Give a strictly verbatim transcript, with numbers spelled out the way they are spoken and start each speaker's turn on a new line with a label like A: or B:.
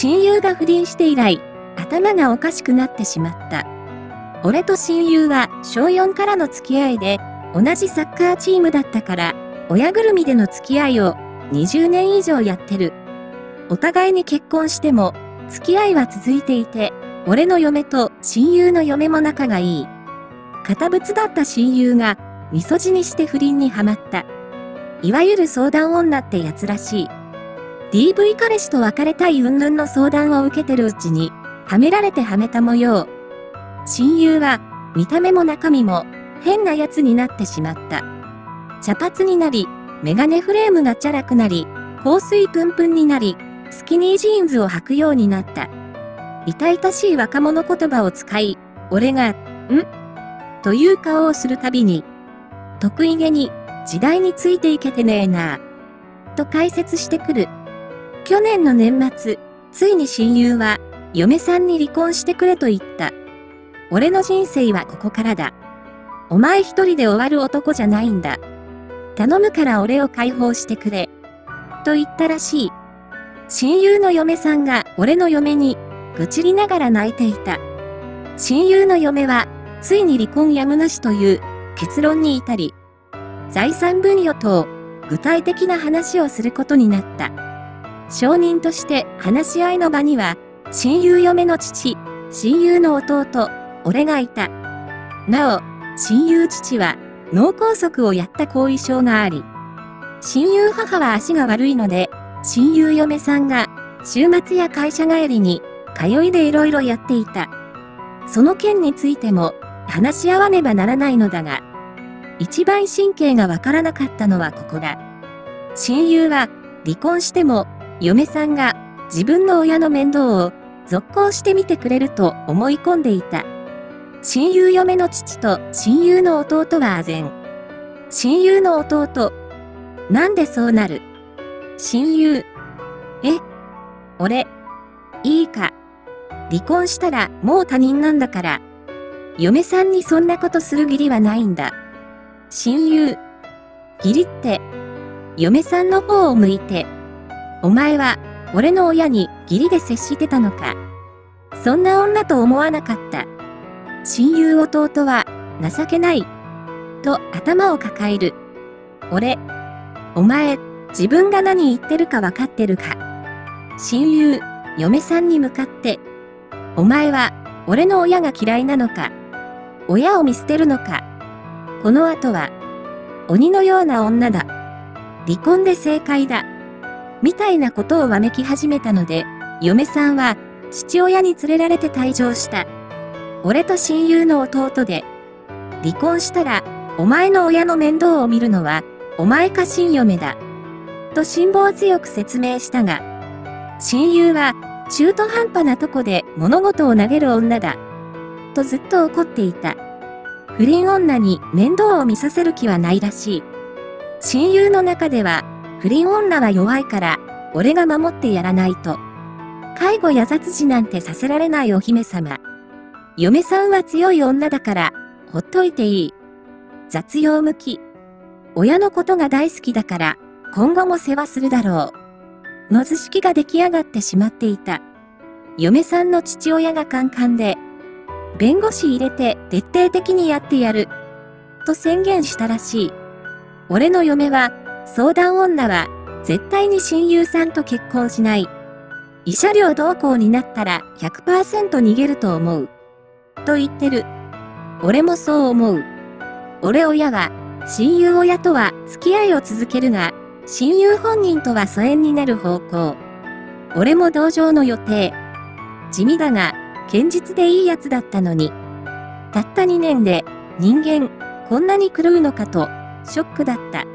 A: 親友が不倫して以来、頭がおかしくなってしまった。俺と親友はしょうよんからの付き合いで、同じサッカーチームだったから、親ぐるみでの付き合いをにじゅうねん以上やってる。お互いに結婚しても、付き合いは続いていて、俺の嫁と親友の嫁も仲がいい。堅物だった親友が、みそじにして不倫にはまった。いわゆる相談女ってやつらしい。ディーブイ 彼氏と別れたい云々の相談を受けてるうちに、はめられてはめた模様。親友は、見た目も中身も、変なやつになってしまった。茶髪になり、メガネフレームがチャラくなり、香水プンプンになり、スキニージーンズを履くようになった。痛々しい若者言葉を使い、俺が、んという顔をするたびに、得意げに、時代についていけてねえなぁ。と解説してくる。去年の年末、ついに親友は、嫁さんに離婚してくれと言った。俺の人生はここからだ。お前一人で終わる男じゃないんだ。頼むから俺を解放してくれ。と言ったらしい。親友の嫁さんが俺の嫁に愚痴りながら泣いていた。親友の嫁はついに離婚やむなしという結論に至り、財産分与等具体的な話をすることになった。証人として話し合いの場には親友嫁の父、親友の弟、俺がいた。なお、親友父は脳梗塞をやった後遺症があり、親友母は足が悪いので、親友嫁さんが週末や会社帰りに通いでいろいろやっていた。その件についても話し合わねばならないのだが、一番神経がわからなかったのはここだ。親友は離婚しても嫁さんが自分の親の面倒を続行してみてくれると思い込んでいた。親友嫁の父と親友の弟は唖然。親友の弟。なんでそうなる？親友。え？俺。いいか。離婚したらもう他人なんだから。嫁さんにそんなことする義理はないんだ。親友。義理って。嫁さんの方を向いて。お前は俺の親に義理で接してたのか。そんな女と思わなかった。親友弟は情けない。と頭を抱える。俺。お前、自分が何言ってるか分かってるか。親友、嫁さんに向かって。お前は、俺の親が嫌いなのか。親を見捨てるのか。この後は、鬼のような女だ。離婚で正解だ。みたいなことをわめき始めたので、嫁さんは、父親に連れられて退場した。俺と親友の弟で、離婚したら、お前の親の面倒を見るのは、お前か親嫁だ。と辛抱強く説明したが、親友は中途半端なとこで物事を投げる女だ。とずっと怒っていた。不倫女に面倒を見させる気はないらしい。親友の中では、不倫女は弱いから、俺が守ってやらないと。介護や雑事なんてさせられないお姫様。嫁さんは強い女だから、ほっといていい。雑用向き。親のことが大好きだから、今後も世話するだろう。の図式が出来上がってしまっていた。嫁さんの父親がカンカンで、弁護士入れて徹底的にやってやる。と宣言したらしい。俺の嫁は、相談女は、絶対に親友さんと結婚しない。慰謝料同行になったら ひゃくパーセント 逃げると思う。と言ってる。俺もそう思う。俺親は、親友親とは付き合いを続けるが、親友本人とは疎遠になる方向。俺も同情の予定。地味だが、堅実でいいやつだったのに。たったにねんで、人間、こんなに狂うのかと、ショックだった。